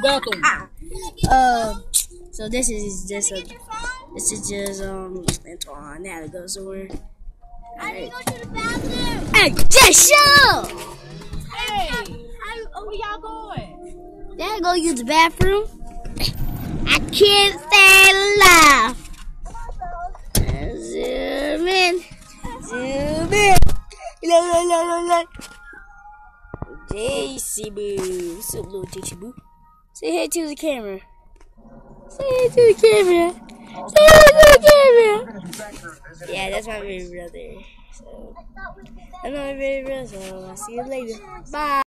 bathroom. So this is just Antoine. Now to go somewhere. I gotta go to the bathroom. Hey, just shut. Hey, where y'all going? Dad, go use the bathroom. I can't stay alive. Zoom in. Zoom in. La. JC Boo. What's up, little JC Boo? Say hey to the camera. Say hey to the camera. Say hey to the camera. Yeah, that's my baby brother. So, that's my baby brother. So, I'll see you later. Bye.